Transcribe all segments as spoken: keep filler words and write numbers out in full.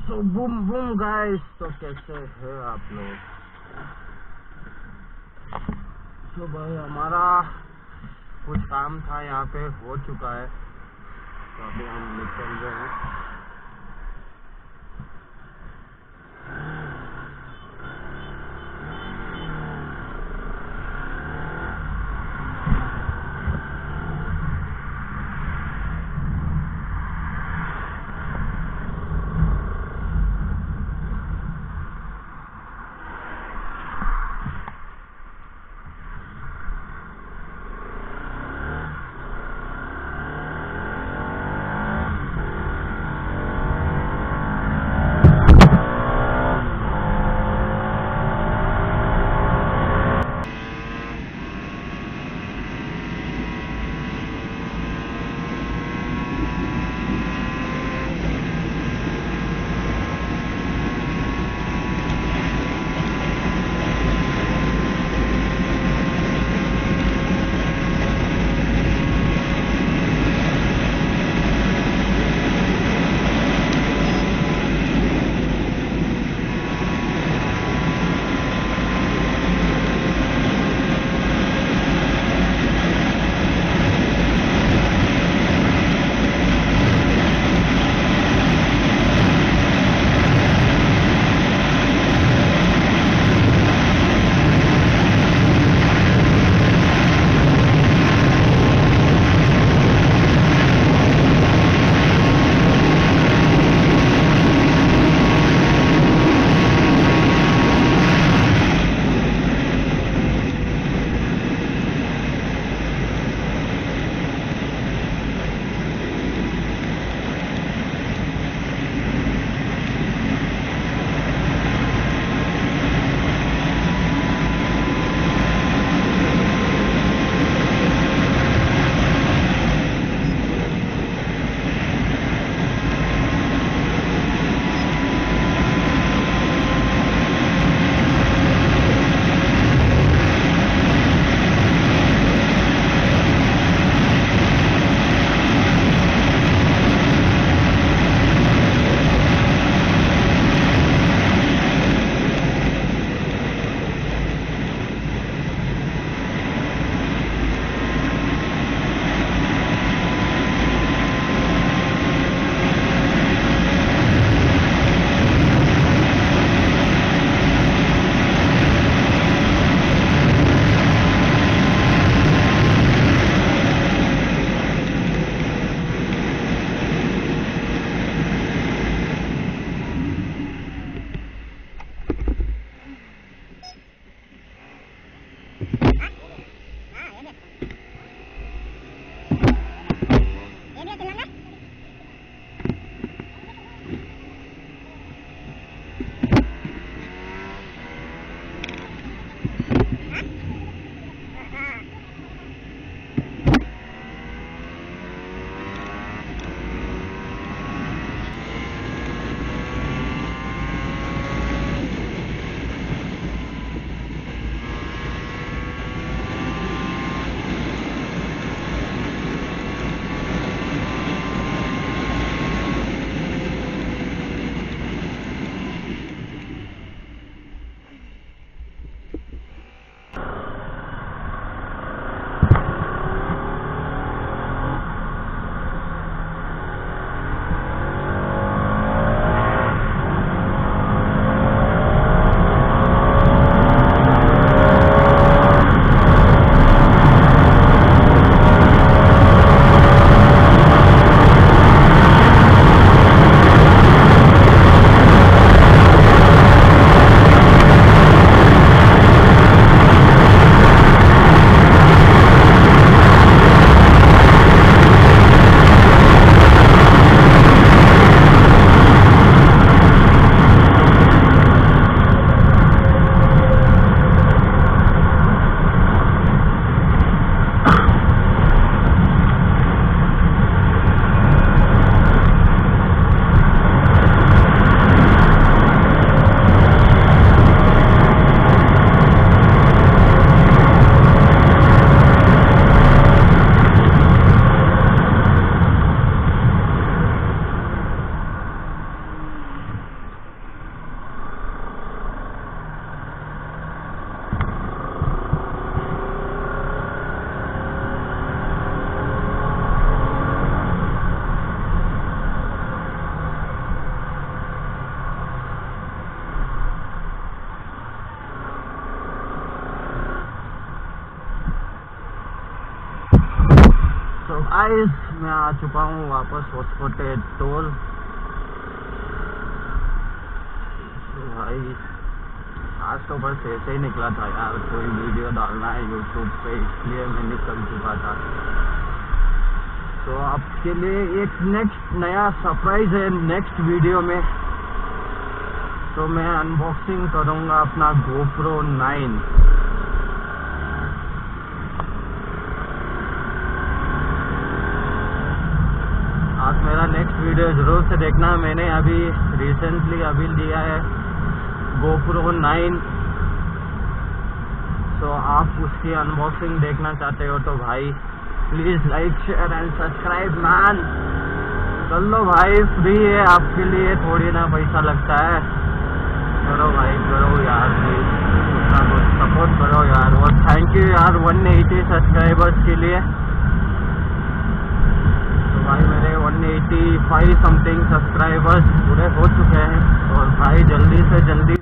सो boom boom guys, तो कैसे है आप लोग? तो भाई हमारा कुछ काम था यहाँ पे हो चुका है, तो अभी हम निकल रहे हैं। गाइस मैं आ चुका हूँ वापस होस्कोटे टोल। तो भाई आज तो बस ऐसे ही निकला था यार, कोई वीडियो डालना है यूट्यूब पे, इसलिए मैं निकल चुका था। तो आपके लिए एक नेक्स्ट नया सरप्राइज है नेक्स्ट वीडियो में। तो मैं अनबॉक्सिंग करूंगा अपना गोप्रो नाइन। आप मेरा नेक्स्ट वीडियो जरूर से देखना। मैंने अभी रिसेंटली अभी लिया है गोप्रो नाइन। तो आप उसकी अनबॉक्सिंग देखना चाहते हो तो भाई please like share and subscribe man कर लो भाई, फ्री है आपके लिए, थोड़ी ना पैसा लगता है। करो भाई करो यार, प्लीज उतना कुछ सपोर्ट करो यार। और थैंक यू यार वन एटी सब्सक्राइबर्स के लिए। तो भाई मेरे one eighty five something subscribers पूरे हो चुके हैं और भाई जल्दी से जल्दी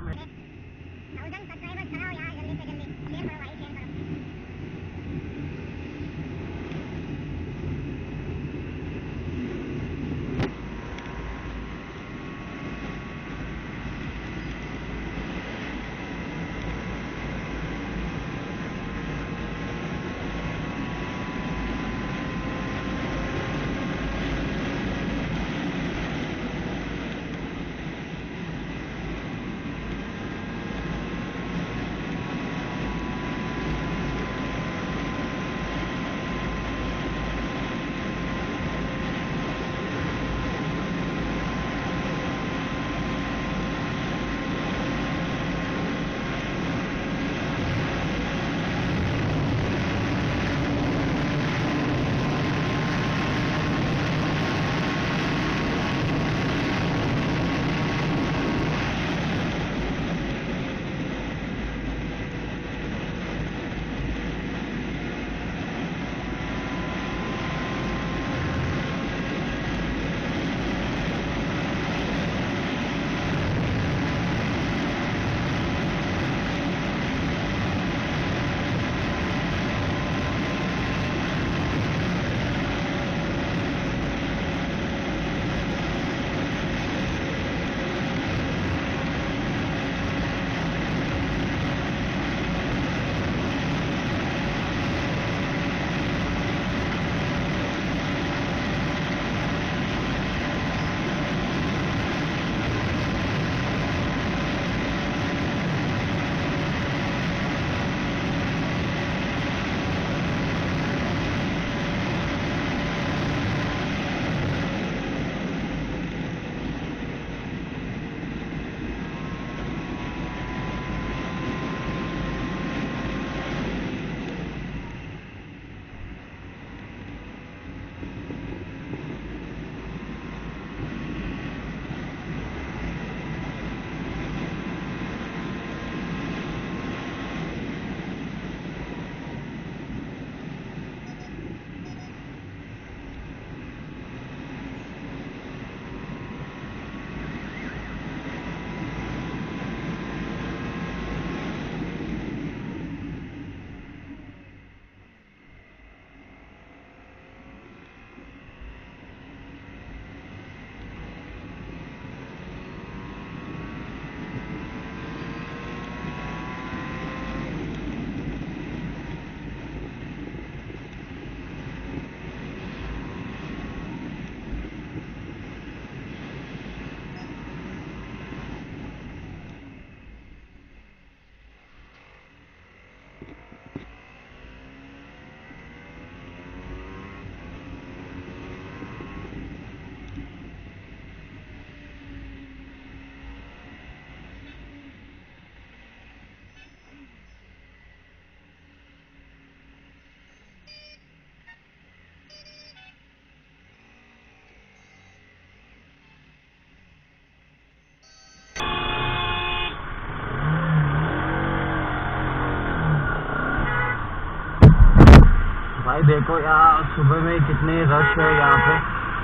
भाई देखो यार सुबह में कितने रश है यहाँ पे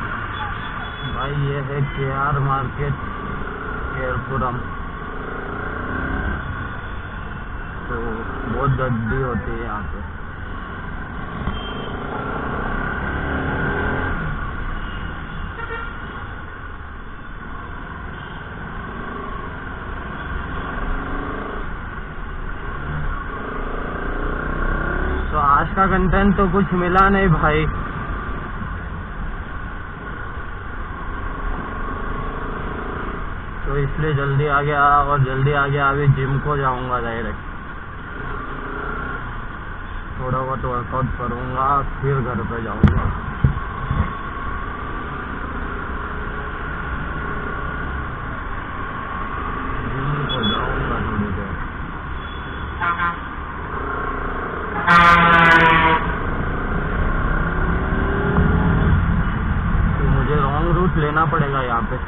भाई। ये है के आर मार्केट केरपुरम, तो बहुत गर्दी होती है यहाँ पे। का कंटेंट तो कुछ मिला नहीं भाई। तो इसलिए जल्दी आ गया और जल्दी आ गया। अभी जिम को जाऊंगा डायरेक्ट, थोड़ा बहुत वर्कआउट करूंगा फिर घर पे जाऊंगा। जिम को जाऊंगा थोड़ी देर। तो मुझे रॉन्ग रूट लेना पड़ेगा यहाँ पे।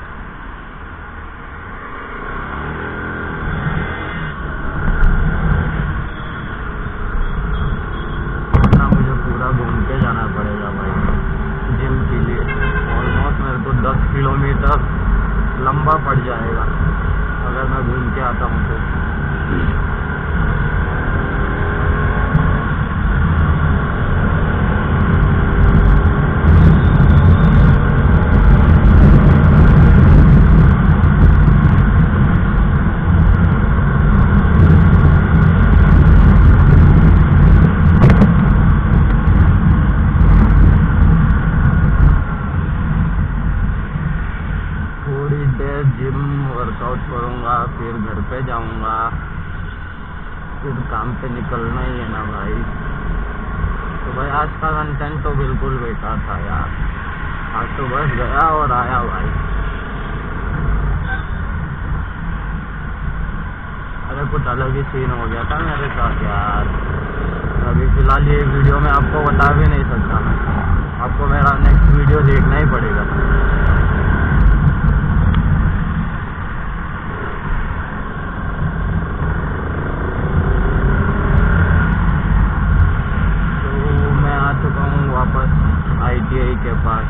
घूम के जाना पड़ेगा भाई जिम के लिए। ऑलमोस्ट मेरे को दस किलोमीटर लंबा पड़ जाएगा अगर मैं घूम के आता हूँ तो। जिम वर्कआउट करूंगा फिर घर पे जाऊंगा, फिर काम पे निकलना ही है ना भाई। तो भाई आज का कंटेंट तो बिल्कुल बेकार था यार। आज तो बस गया और आया भाई। अरे कुछ अलग ही सीन हो गया था मेरे साथ यार। अभी फिलहाल ये वीडियो में आपको बता भी नहीं सकता मैं। आपको मेरा नेक्स्ट वीडियो देखना ही पड़ेगा। आई टी आई के पास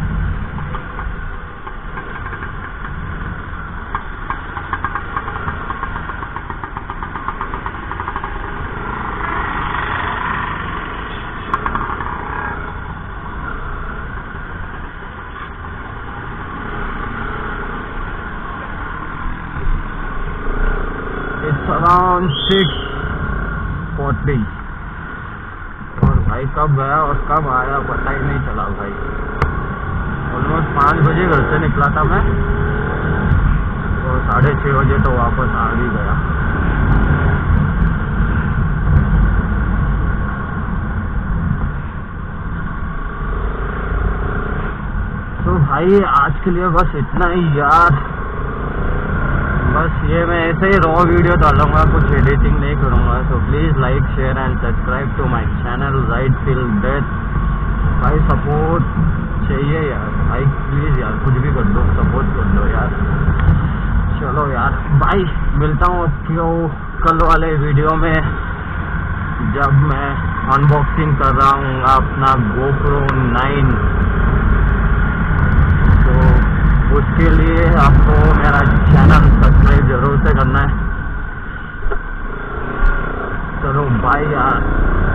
इट्स अराउंड सिक्स फोर्टी। भाई कब गया और कब आया पता ही नहीं चला भाई। ऑलमोस्ट पाँच बजे घर से निकला था मैं और साढ़े छः बजे तो वापस आ भी गया। तो भाई आज के लिए बस इतना ही यार। बस ये मैं ऐसे ही रॉ वीडियो डालूंगा, कुछ एडिटिंग नहीं करूंगा। So please like share and subscribe to my channel ride till death. भाई सपोर्ट चाहिए यार भाई, प्लीज़ यार कुछ भी कर दो, सपोर्ट कर दो यार। चलो यार बाय, मिलता हूँ आपको कल वाले वीडियो में जब मैं अनबॉक्सिंग कर रहा हूँ अपना GoPro नाइन। उसके लिए आपको मेरा चैनल सब्सक्राइब जरूर से करना है। चलो बाय यार।